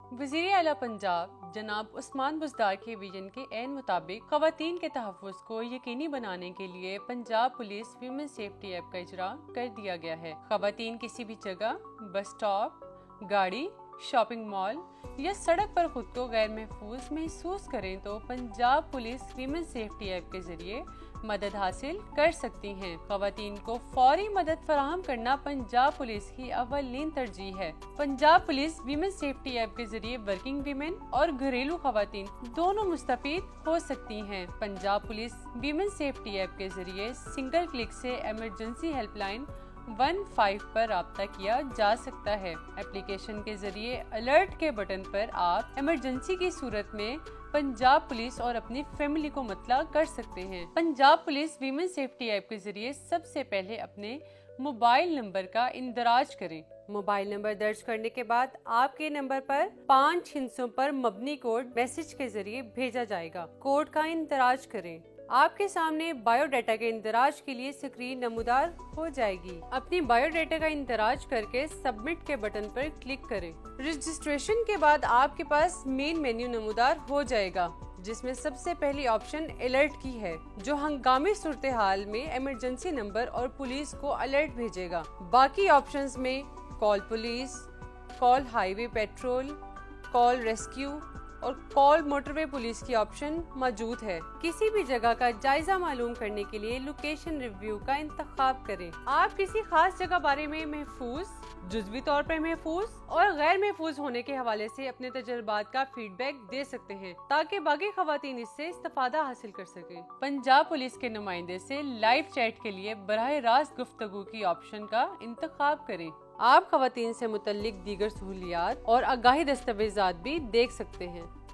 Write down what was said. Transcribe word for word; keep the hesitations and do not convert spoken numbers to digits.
वज़ीर आला पंजाब जनाब उस्मान बुज़दार के विजन के ऐन मुताबिक ख़वातीन के तहफ़्फ़ुज़ को यकीनी बनाने के लिए Punjab police women safety app का इजरा कर दिया गया है। ख़वातीन किसी भी जगह, बस स्टॉप, गाड़ी, शॉपिंग मॉल या सड़क पर खुद को गैर महफूज महसूस करें तो Punjab police women safety app के जरिए मदद हासिल कर सकती हैं। ख़वातीन को फौरी मदद फराहम करना पंजाब पुलिस की अव्वलीन तरजीह है। Punjab police women safety app के जरिए वर्किंग वीमेन और घरेलू ख़वातीन दोनों मुस्तफ़ीद हो सकती हैं। Punjab police women safety app के जरिए सिंगल क्लिक से इमरजेंसी हेल्पलाइन वन फाइव पर राब्ता किया जा सकता है। एप्लीकेशन के जरिए अलर्ट के बटन पर आप इमरजेंसी की सूरत में पंजाब पुलिस और अपनी फैमिली को मतला कर सकते हैं। Punjab police women safety app के जरिए सबसे पहले अपने मोबाइल नंबर का इंदराज करें। मोबाइल नंबर दर्ज करने के बाद आपके नंबर पर पाँच हिस्सों पर मबनी कोड मैसेज के जरिए भेजा जाएगा। कोड का इंदराज करें। आपके सामने बायोडाटा के इंदराज के लिए स्क्रीन नमूदार हो जाएगी। अपनी बायोडाटा का इंदराज करके सबमिट के बटन पर क्लिक करें। रजिस्ट्रेशन के बाद आपके पास मेन मेन्यू नमूदार हो जाएगा, जिसमें सबसे पहली ऑप्शन अलर्ट की है, जो हंगामी सूरत हाल में इमरजेंसी नंबर और पुलिस को अलर्ट भेजेगा। बाकी ऑप्शंस में call police, call highway patrol, call rescue और कॉल मोटरवे पुलिस की ऑप्शन मौजूद है। किसी भी जगह का जायजा मालूम करने के लिए लोकेशन रिव्यू का इंतखाब करें। आप किसी खास जगह बारे में महफूज, जुज़वी तौर पर महफूज और गैर महफूज होने के हवाले से अपने तजुर्बात का फीडबैक दे सकते हैं, ताकि बाकी खवातीन इससे इस्तेफादा हासिल कर सके। पंजाब पुलिस के नुमाइंदे से लाइव चैट के लिए बराह रास्त गुफ्तगू की ऑप्शन का इंतखाब करें। आप खवातीन से मुतल्लिक दीगर सहूलियात और आगाही दस्तावेजात भी देख सकते हैं।